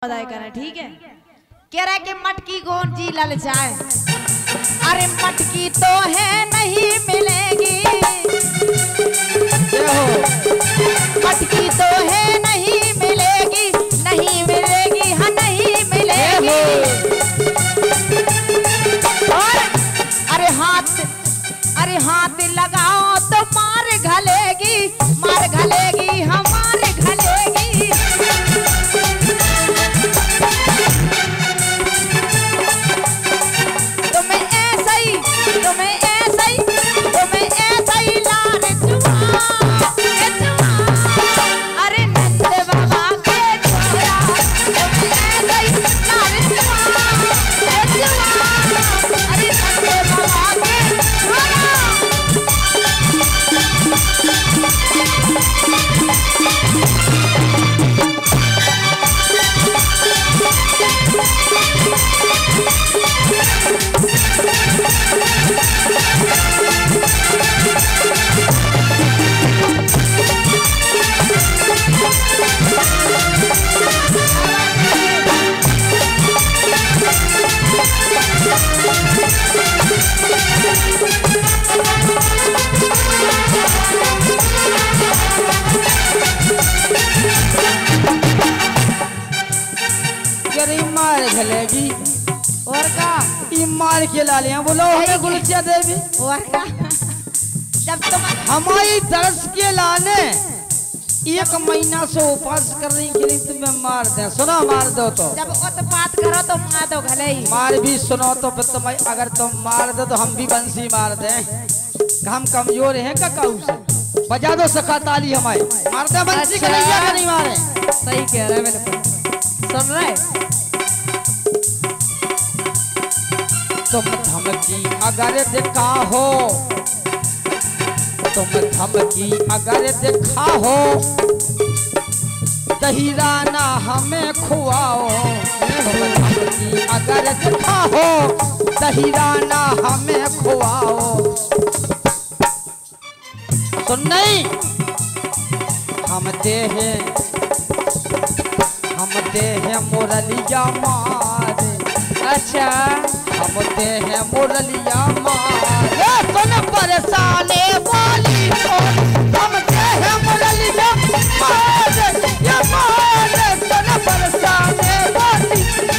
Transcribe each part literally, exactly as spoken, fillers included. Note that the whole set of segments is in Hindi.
बधाई करें, ठीक है। कह रहा है कि मटकी कौन जी ललचाए, अरे मटकी तो है नहीं मिलेगी, मटकी तो है नहीं मिलेगी, नहीं मिलेगी, हाँ नहीं मिलेगी। और अरे हाथ अरे हाथ लगाओ तो मार घलेगी, मार घलेगी, हमारे घलेगी। तुम्हें ऐसा ही तुम्हें ऐसा ही तुम्हें ऐसा ही लाल जुआ, अरे नंद बाबा के छोरा, तुम्हें ऐसा ही लाल जुआ, अरे नंद बाबा के छोरा। घलेगी और का ई मार के ला लिया बोलो हमें गुलचिया देवी और का जब तुम हमारी दर्श के लाने एक महीना से उपवास करने के लिए तुम्हें मार दे। सुनो मार दो तो जब उत्पात करो तो मार दो भले ही। मार भी सुनो तो फिर तुम अगर तुम मार दो तो हम भी बंसी मार दे। हम कमजोर हैं का काऊ से बजा दो सखा ताली हमारे मार दे बंसी अच्छा। कन्हैया का नहीं मारे। सही कह रहे मेरे सुन रहे। तुम धमकी अगर दिखा हो तुम धमकी अगर दिखा हो दहीराना हमें खुआओ। तुम धमकी अगर दिखा हो दहीराना हमें खुआओ। सुन नहीं हम दे हैं हम दे हैं मुरलिया मारे। अच्छा हम दे हैं मुरलिया मारे सुन परेशाने वाली को। हम दे हैं मुरलिया मारे या मारे सुन परेशाने वाली।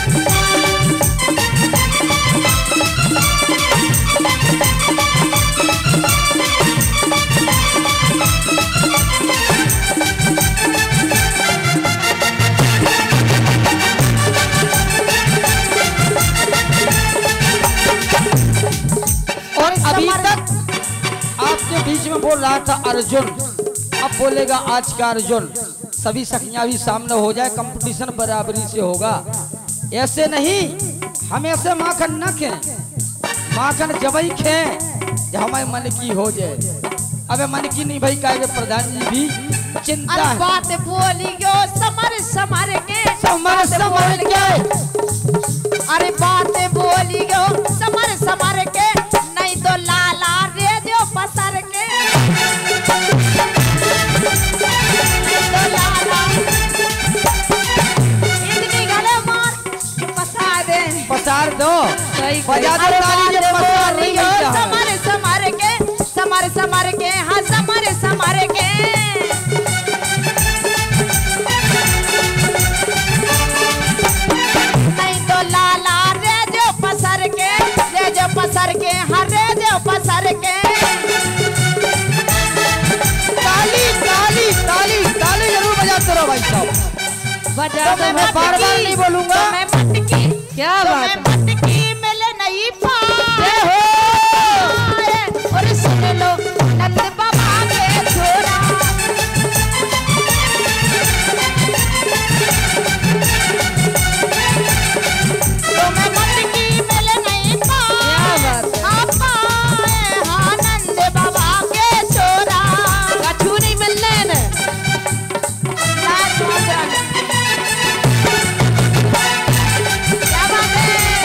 अभी तक आपके बीच में बोल रहा था अर्जुन, अब बोलेगा आज का अर्जुन। सभी सखियां भी सामने हो जाए, कंपटीशन बराबरी से होगा। ऐसे नहीं हम ऐसे माखन न खे, माखन जबई खे जब हमारे मन की हो जाए। अबे मन की नहीं भाई कहे प्रधान जी भी चिंता है। बात बोलियो समर समर के समर समर के अरे बात बोलियो समर समर के नहीं तो लाला रे जो पसर के तो लाला इतनी गले मार पसा दे पसार दो सही बजा दो ताली जब पसार नहीं मिलता है। समर समर के समर समर के हाँ समर समर के नहीं तो लाला रे जो पसर के रे जो पसर के हाँ रे जो पसर के ताली ताली ताली ताली जरूर बजाते रहो भाई साहब। बजा तो मैं बार बार नहीं बोलूंगा। तो मैं मटकी क्या बात है? मटकी मिले नहीं पाए और सुन लो नंद बाबा के छोरा। तो मैं मटकी मिले नहीं पाए हाँ नंद बाबा के छोरा। कछु नहीं मिलने ने क्या बात है।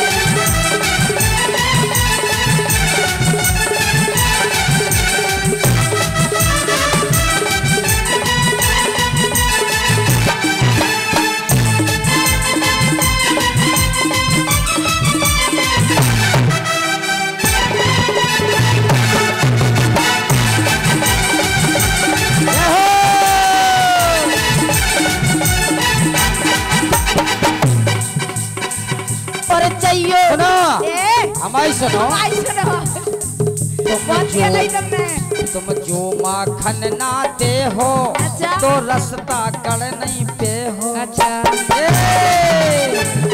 हमारी सुनो आई सुनो तुम बहुत दिया नहीं जो तुमने। तुम जो माखन ना दे हो अच्छा। तो रास्ता कर नहीं पे हो। अच्छा ए!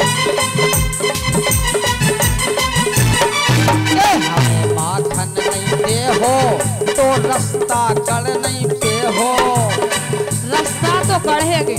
ए, हमें माखन नहीं दे हो तो रास्ता कर नहीं पे हो। रास्ता तो कढ़ेगे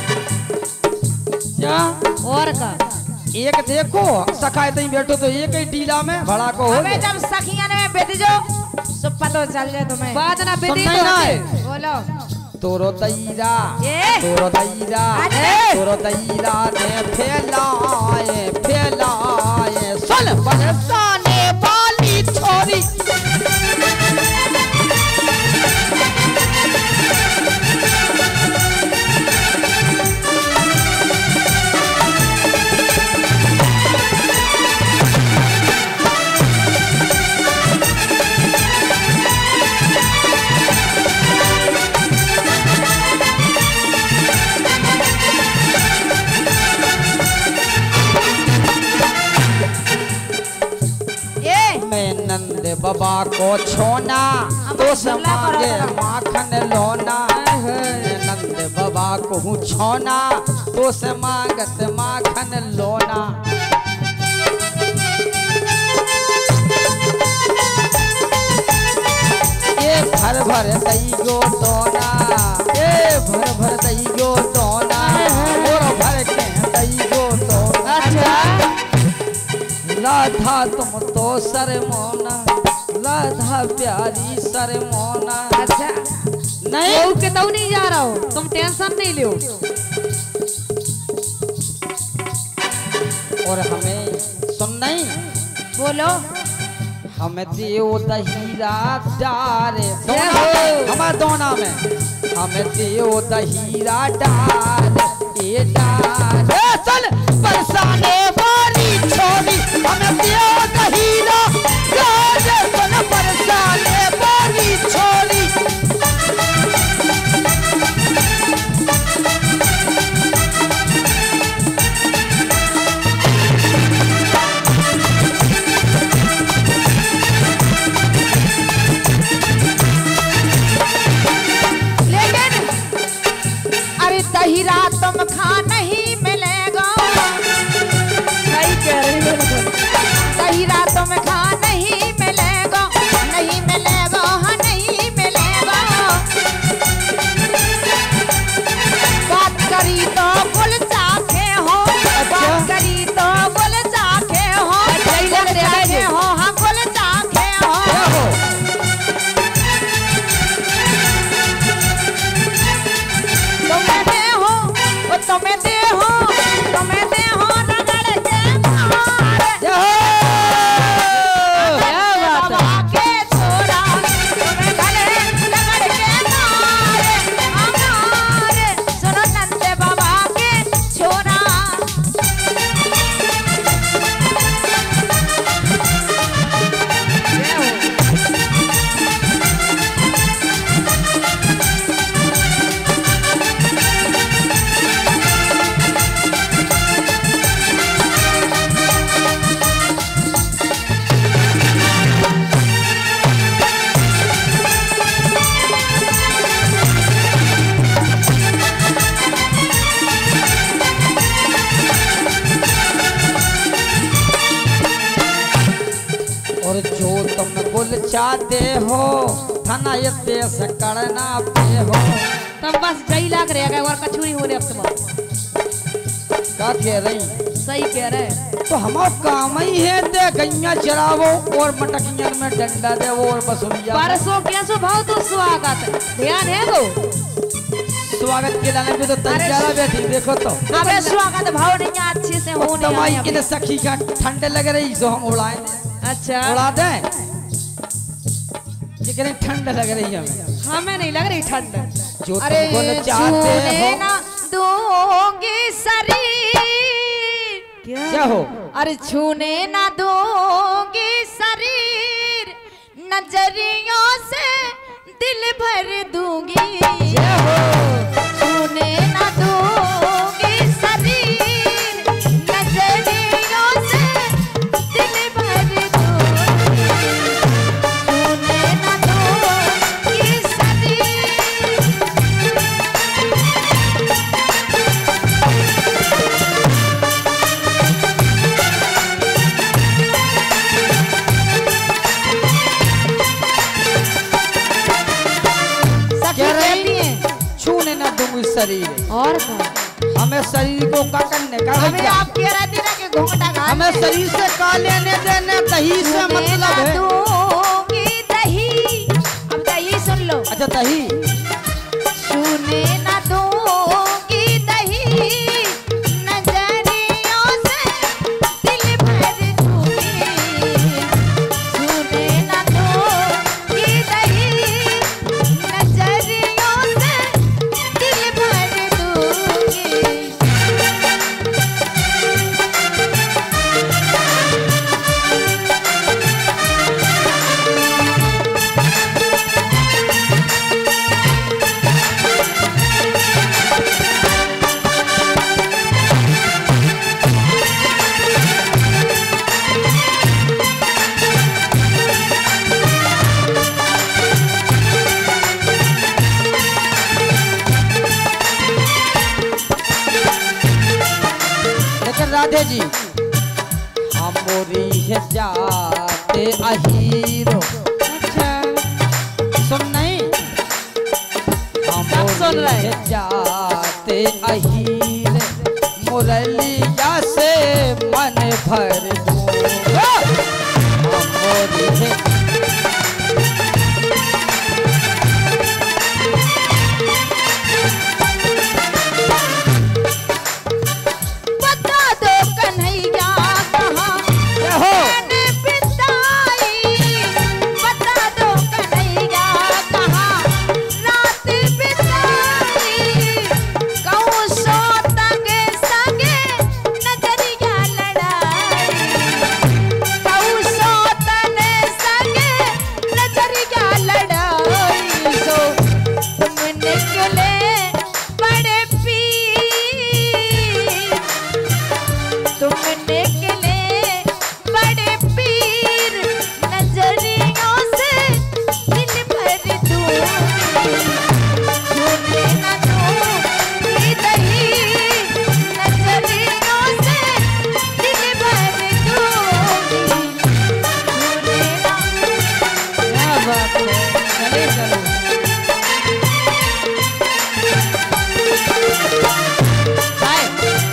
क्या और का एक देखो सखा तई बैठो तो एक ही टीला में भड़ा को हो हमें जब सखिया ने बेटी जो सब पता चल जाए तुम्हें बात ना बेटी सुनना ही ना है। बोलो तोरो तैरा ए! तोरो तैरा अरे! तोरो तैरा ने फैलाए फैलाए सुन बरसाने वाली छोरी। मैं नंद बाबा को छोना तो समागे माखन लोना। मैं नंद बाबा को हूँ छोना तो समागत माखन लोना। ये भर भर दई गो दोना ये भर भर दई गो दोना और भर के दई गो दोना। राधा तुम तो सरमोना राधा प्यारी सरमोना। अच्छा नहीं वो के तो नहीं जा रहा हो तुम टेंशन नहीं लो। और हमें सुन नहीं बोलो हमें देव दहीरा डारे जय हो। हमारे दोना में हमें देव दहीरा डार ये डार ए, चल बरसाने वाली छोरी हमें देव दहीरा डार चल बरसाने वाली छोरी। लेकिन अरे दहीरा तुम खा नहीं मिलेगा। सही कह रही हो दहीरा तुम खा नहीं मिलेगा नहीं मिलेगा हाँ नहीं मिलेगा। बात करी तो बोल चाखे हो बात करी तो बोल चाखे हो बोल चाखे हो हाँ बोल चाखे हो। तुम्हें दे हो वो तुम्हें दे हो तुम्हें दे हो रगड़ के मारे बाबा के छोरा तुम्हें गले रगड़ के मारे हमारे सुनो नंद बाबा के छोरा। और जो तुम बोल चाहते हो थाना ये देश करना पे हो। तब बस जई लाग रहेगा और कछुरी होने अब तुम का कह रही सही कह रहे। तो हमारा काम ही है दे गैया चरावो और मटकियन में डंडा दे वो और बसुरिया में। परसों कैसो भाव तो स्वागत ध्यान है तो स्वागत के लाने पे तो तैयार बैठी देखो तो अबे स्वागत भाव नहीं अच्छे से होने तमाई आए के सखी का ठंडे लग रही जो हम उड़ाए अच्छा उड़ा दे लेकिन ठंड लग रही है हमें। हमें नहीं लग रही ठंड। जो अरे तुम बोल चाहते छूने हो ना दूंगी शरीर क्या हो अरे छूने ना दूंगी शरीर नजरियों से दिल भर दूंगी छूने ना दूंगी शरीर नजरियों से दिल भर शरीर। और का हमें शरीर को का करने का हमें भैया? आप कह रहे थे ना कि घूंघटा घाल हमें शरीर से का लेने देने, दही से मतलब है। दूंगी दही, अब दही सुन लो। अच्छा दही, सुने ना दूंगी दही, नजरियों से दिल भर दूंगी। सुने ना दूंगी दही, नजरियों से दिल भर दूंगी। लेकिन राधे जी हमोरी है जाते अहीरो। अच्छा सुन नहीं, सब सुन रहे हमोरी है जाते अहीर, मुरलिया से मन भर दूंगा। हमोरी है बता दो कन्हैया कहाँ मैंने बिताई। बता दो कन्हैया कहाँ रात बिताई। कहूँ सो तंगे संगे नजरिया लड़ाई। कहूँ सो तने संगे नजरिया लड़ाई। सो तुम निकले बड़े पीर, तुम निकले बड़े पीर, नजरियों से दिल भर दूंगी। सुने ना दूंगी दही, नजरियों से दिल भर दूंगी। सुने ना क्या बात है, चले चलो। हाय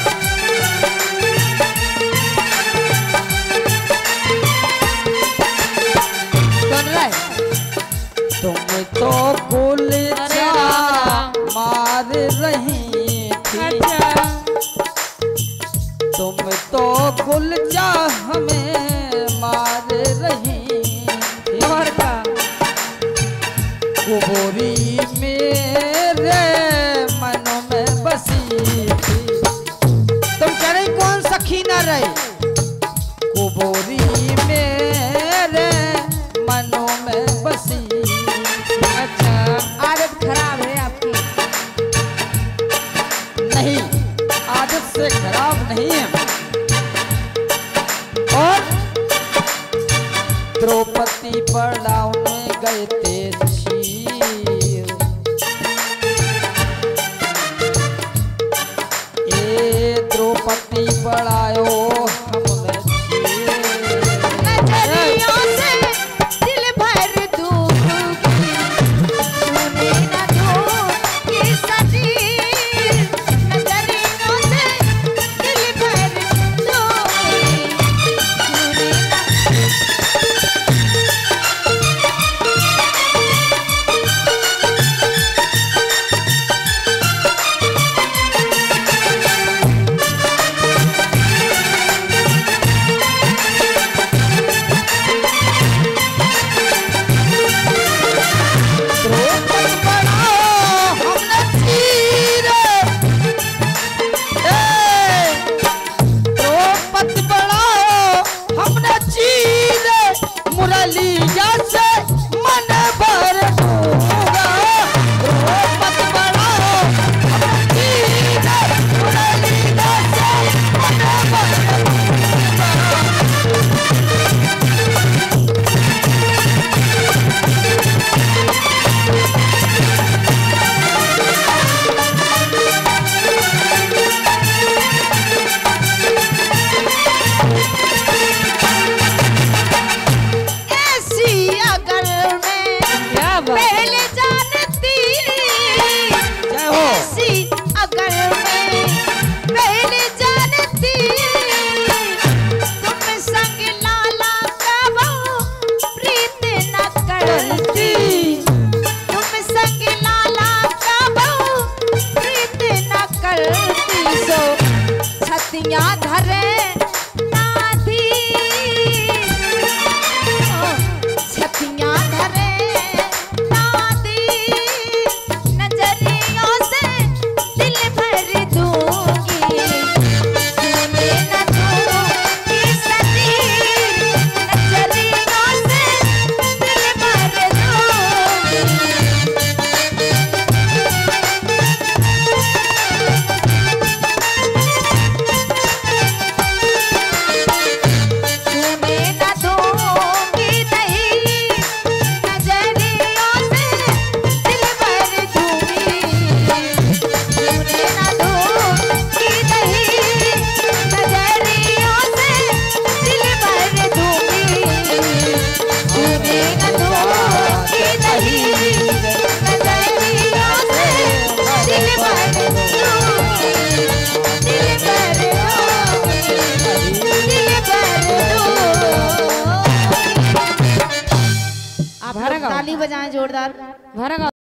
सुन रहे तुम तो कुल अरे जा राम। मार रही थी। अच्छा तुम तो कुल जा हमें मार रही थी। और का कुबोरी मेरे मन में बसी थी। तुम कह रही कौन सखी न रही? कुबोरी मेरे मनों में बसी। अच्छा आदत खराब है आपकी। नहीं, आदत से खराब नहीं है। और द्रौपदी पड़ाव में गए थे शीर। ए द्रौपदी पड़ायो हमने शीर। नजरियों से दिल भर दूंगी। सुने ना दूंगी सजीर, नजरियों से दिल भर दूंगी। सुने ना धरे नाधी छतियां धरे नाधी नजरियों से दिल भर दूंगी छूने न दूंगी सदी नजरियों से दिल भर दूंगी छूने न दूंगी नहीं नजरियों से दिल भर दूंगी छूने न दूंगी नहीं नजरियों से दिल भर दूंगी छूने न दूंगी नहीं नजरियों से दिल भर दूंगी दिल भर दूंगी दिल भर दूंगी। आप लोग ताली बजाएं जोरदार।